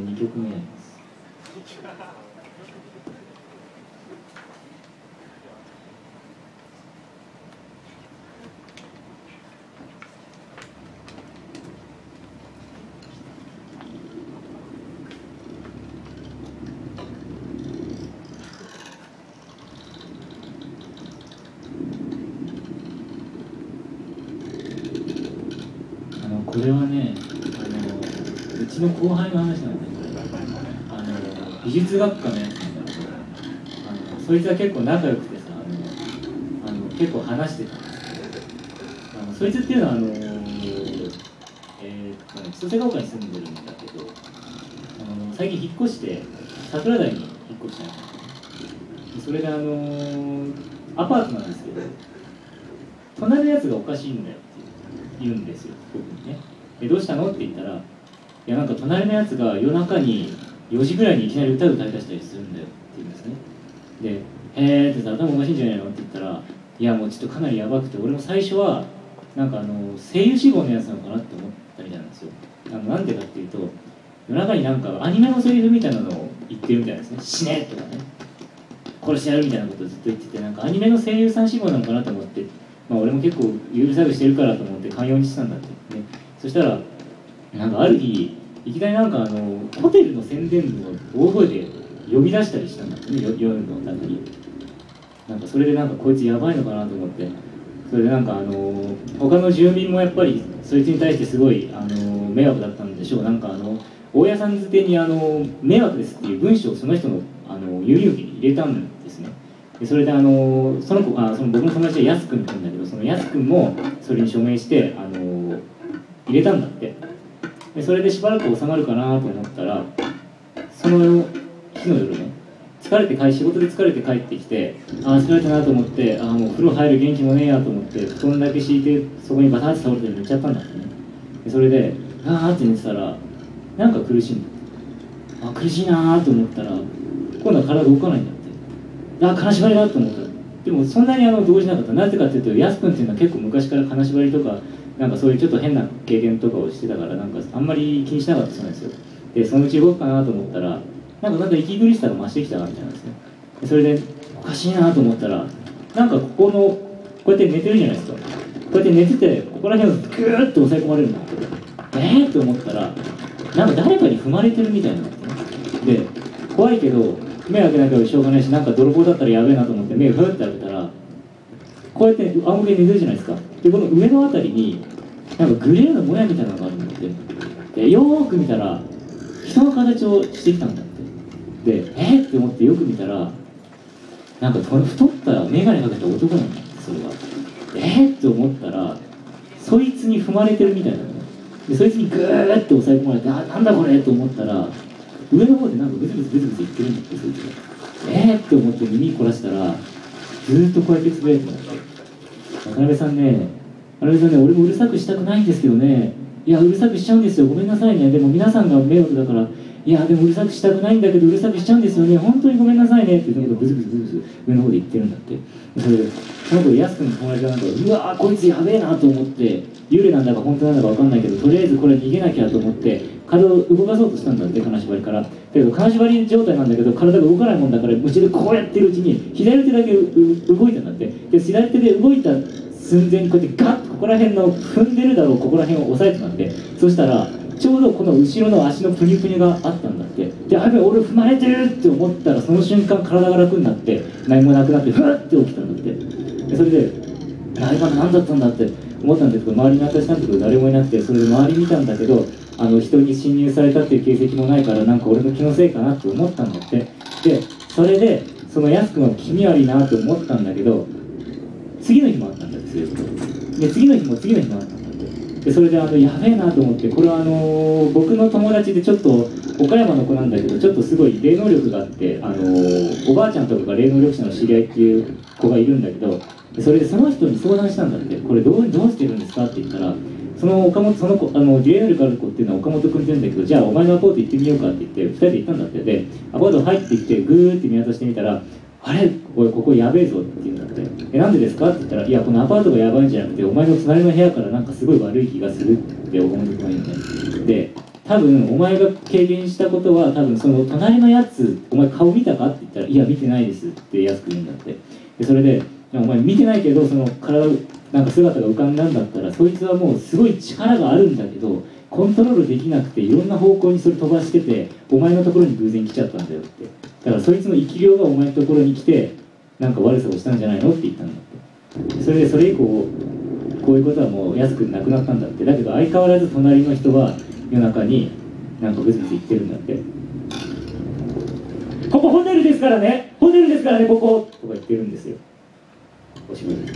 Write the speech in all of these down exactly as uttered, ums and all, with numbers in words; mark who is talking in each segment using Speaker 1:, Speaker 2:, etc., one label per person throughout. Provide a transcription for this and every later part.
Speaker 1: にきょくめです。これはね、あのうちの後輩の話なんだけど、あの美術学科のやつなんだけど、あのそいつは結構仲良くてさ、あのあの結構話してたんですけど、あのそいつっていうのはあの、えーっとね、千歳ヶ丘に住んでるんだけど、あの最近引っ越して桜台に引っ越したの。それであのアパートなんですけど、隣のやつがおかしいんだよって言うんですよ、僕にね。でどうしたのって言ったら、いやなんか隣のやつが夜中によじぐらいにいきなり歌歌い出したりするんだよって言うんですね。で、へーってさ、頭おかしいんじゃないのって言ったら、いやもうちょっとかなりやばくて、俺も最初はなんかあの声優志望のやつなのかなって思ったみたいなんですよ。あのなんでかっていうと、夜中になんかアニメのセリフみたいなのを言ってるみたいなんですね。死ねとかね、殺してやるみたいなことをずっと言ってて、なんかアニメの声優さん志望なのかなと思って、まあ俺も結構うるさくしてるからと思って寛容にしてたんだってね。そしたらなんかある日いきなりなんかあのホテルの宣伝部を大声で呼び出したりしたんだってね、夜の中に。なんかそれでなんかこいつやばいのかなと思って、それでなんかあの他の住民もやっぱりそいつに対してすごいあの迷惑だったんでしょう。なんかあの大家さんづてにあの迷惑ですっていう文章をその人のあの郵便受けに入れたんですね。でそれであのその子あその僕の友達はやすくんって言うんだけど、そのやすくんもそれに署名してあの入れたんだって。でそれでしばらく収まるかなと思ったら、その日の夜ね、疲れて帰仕事で疲れて帰ってきて、ああ疲れたなと思って、ああもう風呂入る元気もねえやと思って布団だけ敷いてそこにバタッと倒れて寝ちゃったんだってね。でそれでああって寝てたらなんか苦しいんだって。あ苦しいなーと思ったら今度は体動かないんだって。ああ金縛りだと思った。でもそんなにあの動じなかった。なぜかっていうと、やすくんっていうのは結構昔から金縛りとかなんかそういうちょっと変な経験とかをしてたから、なんかあんまり気にしなかったそうなんですよ。でそのうち動くかなと思ったら、なんかなんか息苦しさが増してきたなみたいなんですね。でそれでおかしいなと思ったら、なんかここのこうやって寝てるじゃないですか。こうやって寝ててここら辺をグーッと押さえ込まれるんだって。えーって思ったら、なんか誰かに踏まれてるみたいなんですね。で怖いけど目開けなきゃしょうがないし、なんか泥棒だったらやべえなと思って目をふって開けたら、こうやって仰向けに寝てるじゃないですか。でこの上のあたりになんかグレーのもやみたいなのがあるんだって。でよーく見たら人の形をしてきたんだって。でえー、って思ってよく見たら、なんか太った眼鏡かけた男なんだって。それがえー、って思ったら、そいつに踏まれてるみたいなのね。でそいつにグーって押さえ込まれて、あなんだこれと思ったら、上の方でなんかブツブツブツブツ言ってるんだって。そいつがえーって思って耳凝らしたら、ずーっとこうやってつぶやいてたんだって。渡辺さんね、渡辺さんね、俺もうるさくしたくないんですけどね、いやうるさくしちゃうんですよ、ごめんなさいね、でも皆さんが迷惑だから、いやでもうるさくしたくないんだけどうるさくしちゃうんですよね、本当にごめんなさいねっていうことをブツブツブツブツ上の方で言ってるんだって。それでその子やすくんの友達がなんか、うわーこいつやべえなと思って、幽霊なんだか本当なんだか分かんないけど、とりあえずこれ逃げなきゃと思って体を動かそうとしたんだって、金縛りから。だけど金縛り状態なんだけど体が動かないもんだから、うちでこうやってるうちに左手だけ動いたんだって。で左手で動いた寸前にこうやってガッとここら辺の踏んでるだろうここら辺を押さえてたんで、そしたらちょうどこの後ろの足のプニプニがあったんだって。でやべえ俺踏まれてるって思ったら、その瞬間体が楽になって何もなくなってふわって起きたんだって。でそれであ今の何だったんだって思ったんですけど、周りに私なんだけど誰もいなくて、それで周り見たんだけど、あの人に侵入されたっていう形跡もないから、なんか俺の気のせいかなって思ったんだって。でそれでそのやすくんは気味悪いなって思ったんだけど、次の日もあったんだってそういうことで、次の日も次の日もあったんだって。でそれであのやべえなと思って、これはあのー、僕の友達でちょっと岡山の子なんだけど、ちょっとすごい霊能力があって、あのー、おばあちゃんとかが霊能力者の知り合いっていう子がいるんだけど、それでその人に相談したんだって。これどうどうしてるんですかって言ったら、その岡本その子あの 霊能力ある子っていうのは岡本君って言うんだけど、じゃあお前のアパート行ってみようかって言ってふたりで行ったんだって。でアパート入ってきてグーって見渡してみたら、あれこれここやべえぞって言うんだって。えなんでですかって言ったら、いやこのアパートがやばいんじゃなくて、お前の隣の部屋からなんかすごい悪い気がするって岡本君が言うんだよ。で多分お前が経験したことは多分その隣のやつお前顔見たかって言ったらいや見てないですって安く言うんだって。でそれでお前見てないけどその体なんか姿が浮かんだんだったらそいつはもうすごい力があるんだけどコントロールできなくていろんな方向にそれ飛ばしててお前のところに偶然来ちゃったんだよって。だからそいつの生き量がお前のところに来てなんか悪さをしたんじゃないのって言ったんだって。それでそれ以降こういうことはもう安くなくなったんだって。だけど相変わらず隣の人は夜中になんかブツブツ言ってるんだって。ここホテルですからね、ホテルですからねこことか言ってるんですよ。おしまいです。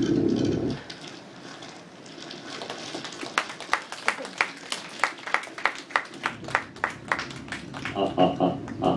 Speaker 1: ああああ